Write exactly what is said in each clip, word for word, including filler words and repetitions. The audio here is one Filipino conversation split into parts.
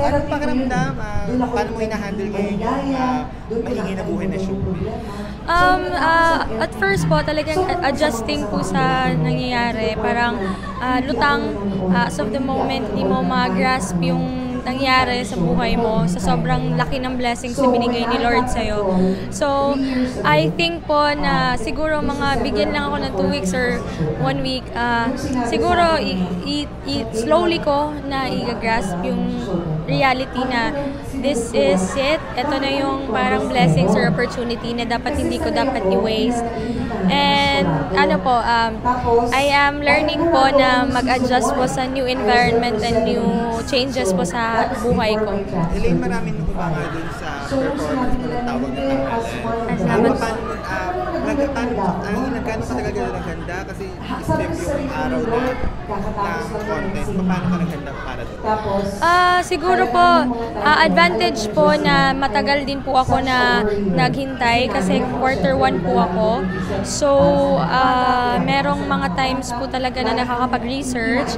anong pakiramdam? Uh, paano mo hinahandle ngayon yung uh, maingay na buhay na showbiz? Um, uh, at first po, talagang adjusting po sa nangyayari. Parang uh, lutang, uh, as of the moment, di mo ma-grasp yung nangyari sa buhay mo sa sobrang laki ng blessings na binigay ni Lord sa'yo. So, I think po na siguro mga bigyan lang ako ng two weeks or one week, uh, siguro i- i- i- slowly ko na i-grasp yung reality na this is it. Ito na yung parang blessings or opportunity na dapat hindi ko dapat i-waste. And ano po, um, I am learning po na mag-adjust po sa new environment and new changes po sa buhay ko. Elaine, maraming nakuha dun sa performance mo ng tawag na tanghalan. Salamat. Paano, uh, nagkano, ay, nagkano katagal ka na naghanda kasi step yung araw na ng contest. Paano ka naghanda para doon? Ah, siguro po, uh, advantage po na matagal din po ako na naghintay kasi quarter one po ako. So, uh, merong mga times po talaga na nakakapag-research,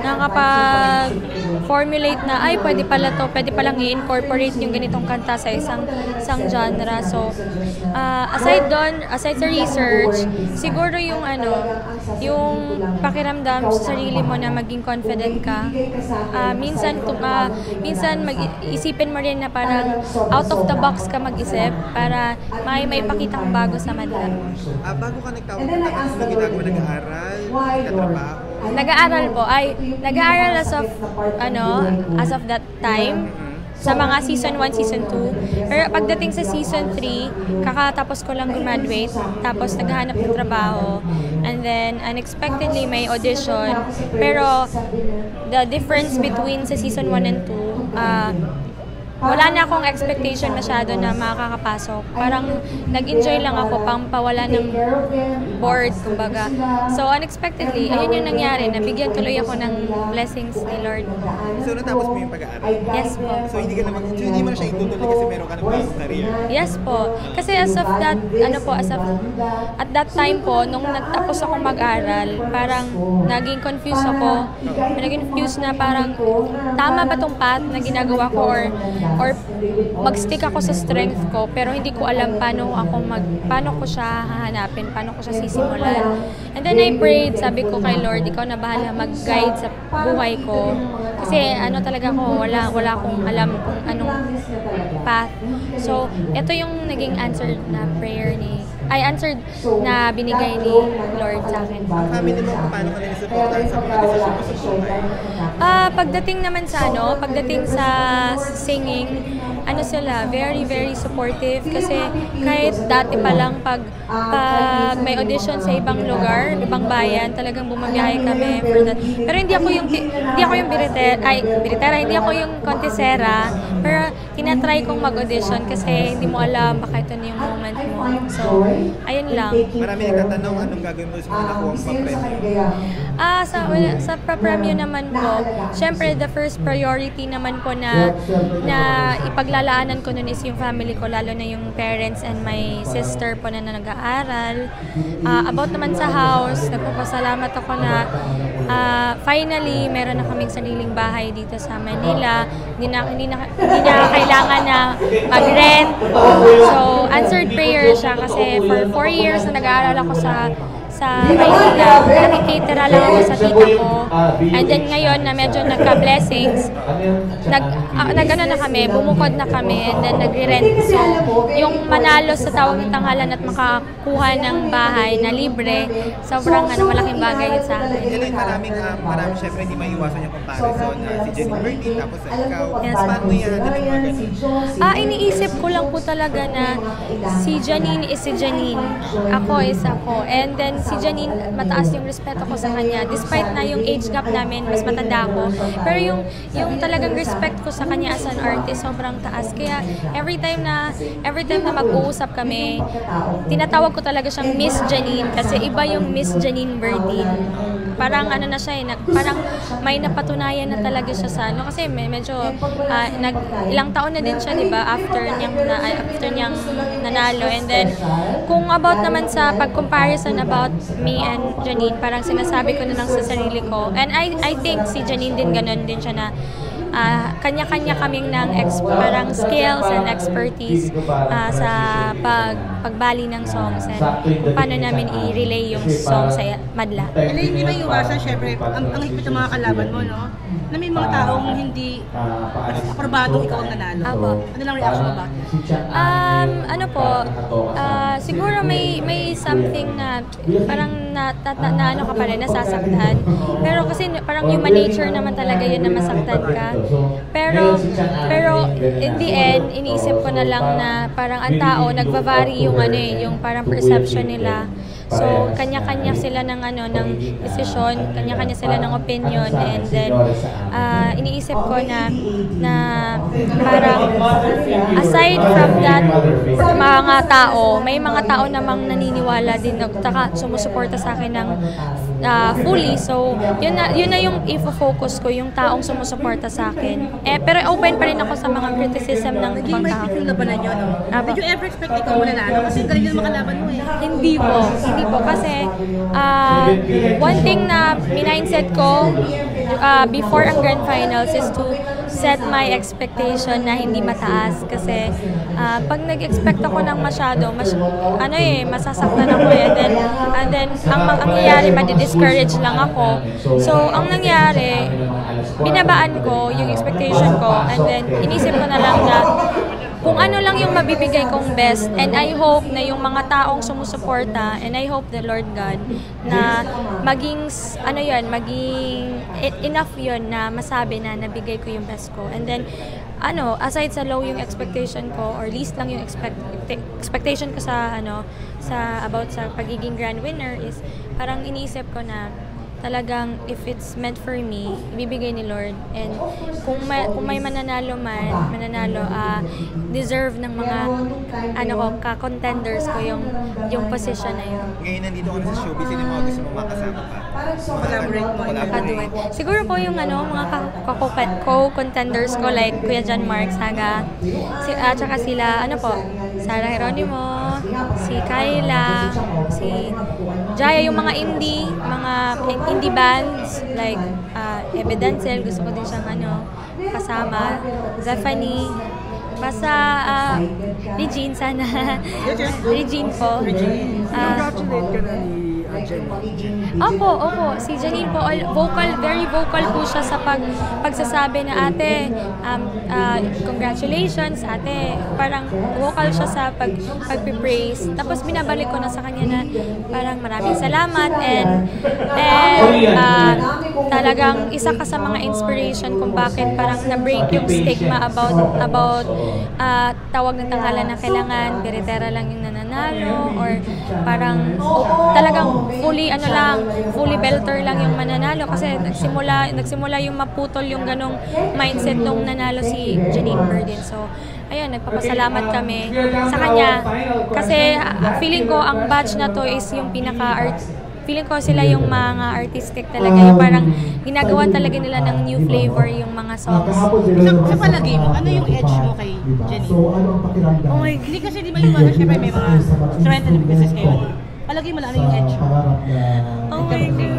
nakakapag-formulate na, ay, pwede pala to, pwede palang i-incorporate yung ganitong kanta sa isang isang genre. So, uh, aside doon, aside sa research, siguro yung ano, yung pakiramdam sa sarili mo na maging confident ka. Uh, minsan, uh, minsan mag-isipin mo rin na parang out of the box ka mag-isip para may may pakitang bago sa madla. Uh, bago ka nagtawag ng tanghalan, ano ginagawa? Nag-aaral? Nagtatrabaho? Nag-aaral po. Ay, nag-aaral as of, ano, as of that time. Sa mga season one, season two. Pero pagdating sa season three, kakatapos ko lang graduate. Tapos naghahanap ng trabaho. And then, unexpectedly, may audition. Pero, the difference between sa season one and two, uh, wala na akong expectation masyado na makakapasok. Parang nag-enjoy lang ako pang pawala ng bored, kumbaga. So, unexpectedly, ayun yung nangyari. Nabigyan tuloy ako ng blessings ni Lord. So, natapos mo yung pag-aaral? Yes po. So, hindi ka naman, so, hindi mo na siya itutuloy kasi meron ka ng bagong career? Yes po. Kasi as of that, ano po, as of, at that time po, nung nagtapos ako mag-aral, parang naging confused ako. Naging confused na parang, tama ba tong path na ginagawa ko or or mag-stick ako sa strength ko pero hindi ko alam paano ako mag paano ko siya hahanapin, paano ko siya sisimulan. And then I prayed, sabi ko kay Lord, ikaw na bahala mag-guide sa buhay ko. Kasi ano talaga ko, wala wala akong alam kung anong path. So, ito yung naging answered na prayer ni ay answered na binigay ni Lord sa akin. Ang family mo, paano ka nila supportan sa mga desisyon mo sa buhay? Ah, pagdating naman sa ano, pagdating sa singing, ano sila, very very supportive kasi kahit dati pa lang pag pag may audition sa ibang lugar, ibang bayan, talagang bumabiyahe kami for that. Pero hindi ako yung hindi ako yung biritera, ay biritera, hindi ako yung contesera, pero tinatry kong mag-audition kasi hindi mo alam baka ito na yung moment mo. So, ayun lang. Marami nagtatanong anong gagawin mo sa mga nakuha pa premyo? Ah, sa wala, sa pa-premyo naman po, syempre the first priority naman po na na ipaglalaanan ko nun is yung family ko, lalo na yung parents and my sister po na, na nag-aaral. Uh, about naman sa house, nagpapasalamat ako na uh, finally meron na kaming sariling bahay dito sa Manila. Hindi na, hindi na, hindi na kailangan na mag-rent. So, answered prayer siya kasi for four years na nag-aaral ako sa sa Maynila, nakikitira lang ako sa tita ko. And then ngayon na medyo nagka-blessings, nag, uh, nag ano na kami, bumukod na kami, and then nagre-rent. So, yung manalo sa tawag ng tanghalan at makakuha ng bahay na libre, sobrang ano, malaking bagay yun sa akin. Elaine, maraming, uh, maraming syempre hindi maiiwasan yung comparison na uh, si Janine Bertin, tapos sa ikaw. Yes, paano mo yan? Ano yung mga ganun? Ah, iniisip ko lang po talaga na si Janine is si Janine. Ako is ako. And then si Janine, mataas yung respeto ko sa kanya. Despite na yung age gap namin, mas matanda ako. Pero yung, yung talagang respect ko sa kanya as an artist, sobrang taas. Kaya every time na, every time na mag-uusap kami, tinatawag ko talaga siyang Miss Janine kasi iba yung Miss Janine Bertin. Parang ano na siya eh, nag, parang may napatunayan na talaga siya sa ano. Kasi may, medyo, uh, nag, ilang taon na din siya, di ba, after niyang, na, after niyang nanalo. And then, kung about naman sa pag-comparison about me and Janine, parang sinasabi ko na lang sa sarili ko. And I I think si Janine din ganun din siya na ah, kanya-kanya kaming ng ex, parang skills and expertise ah, sa pag pagbali ng songs and kung paano namin i-relay yung song sa madla. And hindi ba iwasan, syempre, ang, ang higpit ng mga kalaban mo, no? Na may mga taong hindi aprobado ikaw ang nanalo. Apo. Ano lang reaction mo ba? Um, ano po, ah, siguro may may something na parang na, na, na, na ano ka pa rin, nasasaktan. Pero kasi parang human nature naman talaga yun na masaktan ka. Pero, pero in the end, iniisip ko na lang na parang ang tao, nagva-vary yung ano eh, yung parang perception nila. So, kanya-kanya sila ng ano ng desisyon, kanya-kanya sila ng opinion, and then uh, iniisip ko na na parang aside from that mga tao, may mga tao namang naniniwala din at saka sumusuporta sa akin ng uh, fully. So, yun na yun na yung i-focus ko, yung taong sumusuporta sa akin. Eh, pero open pa rin ako sa mga criticism ng Naging ibang may tao. feel na ba na yun? No? Apo. Did you ever expect ikaw mo nanalo? Kasi galing yung mga kalaban mo eh. Hindi po. Hindi po. Kasi uh, one thing na minindset ko uh, before ang grand finals is to set my expectation na hindi mataas. Kasi uh, pag nag-expect ako ng masyado, mas, ano eh, masasaktan ako eh. And then, and then ang ang nangyayari, madi-discourage lang ako. So, ang nangyari, binabaan ko yung expectation ko, and then inisip ko na lang na kung ano lang yung mabibigay kong best, and I hope na yung mga taong sumusuporta, and I hope the Lord God na maging ano yun, maging enough yun na masabi na nabigay ko yung best ko. And then ano, aside sa low yung expectation ko or least lang yung expect expectation ko sa ano sa about sa pagiging grand winner is parang iniisip ko na talagang if it's meant for me, ibibigay ni Lord. And kung may, kung may mananalo man, mananalo, uh, deserve ng mga ano ko, ka-contenders ko yung yung position na yun. Ngayon nandito ka na sa showbiz, sino yung mga gusto mong makasama pa? Collaborate mo. Kaduet. Siguro po yung ano, mga ka- co-contenders ko like Kuya John Mark Saga, si, at saka sila, ano po, Sarah Geronimo, si Kyla, si Jaya, yung mga indie, mga indie bands like uh, Evidencel, gusto ko din siyang ano, kasama, Zephanie, basta uh, Regine sana. Regine po. Uh, Congratulate ka na ni uh, Jenny. Opo, opo. Si Janine po, all, vocal, very vocal po siya sa pag, pagsasabi na ate, um, uh, congratulations ate. Parang vocal siya sa pag, pag-praise. Tapos binabalik ko na sa kanya na parang maraming salamat, and, and uh, talagang isa ka sa mga inspiration kung bakit parang na-break yung stigma about about uh, tawag ng tanghalan na kailangan biritera lang yung nananalo, or parang oh, talagang fully ano lang, fully belter lang yung mananalo, kasi nagsimula nagsimula yung maputol yung ganong mindset nung nanalo si Janine Burdin. So ayun, nagpapasalamat kami sa kanya kasi uh, feeling ko ang batch na to is yung pinaka-art, feeling ko sila yung mga artistic talaga, yung parang ginagawa talaga nila ng new flavor yung mga songs. Sa, sa palagay mo, ano yung edge mo kay Jenny? Oh my God. Hindi kasi di ba yung mga, syempre may mga strength and weaknesses kayo. Palagay mo lang ano yung edge mo? Oh my God.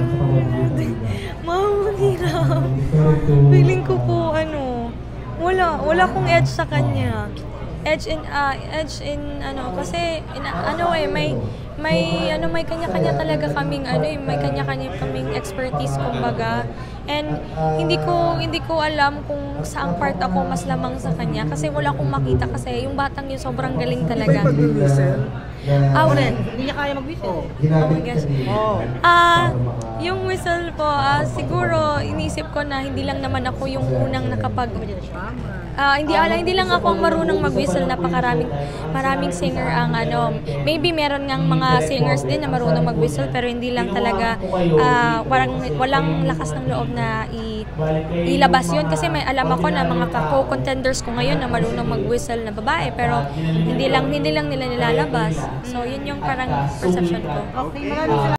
Mahirap. Feeling ko po, ano, wala, wala akong edge sa kanya. Edge in, uh, edge in, ano, kasi, in, ano eh, may, may, ano, may kanya-kanya talaga kaming, ano eh, may kanya-kanya kaming expertise, kumbaga. And hindi ko hindi ko alam kung saang part ako mas lamang sa kanya kasi wala akong makita, kasi yung batang yun sobrang galing talaga. May pag-whistle. Ah, wala. Hindi niya kaya mag-whistle. Oh my gosh. Ah, yung whistle po, ah, siguro inisip ko na hindi lang naman ako yung unang nakapag Ah, hindi ala hindi lang ako ang marunong mag-whistle, napakaraming maraming singer ang ano. Maybe meron ngang mga singers din na marunong mag-whistle, pero hindi lang talaga ah, walang walang lakas ng loob na i ilabas 'yun, kasi may alam ako na mga co-contenders ko ngayon na marunong mag-whistle na babae, pero hindi lang hindi lang nila nilalabas. So, yun yung parang perception ko. Okay, maraming salamat.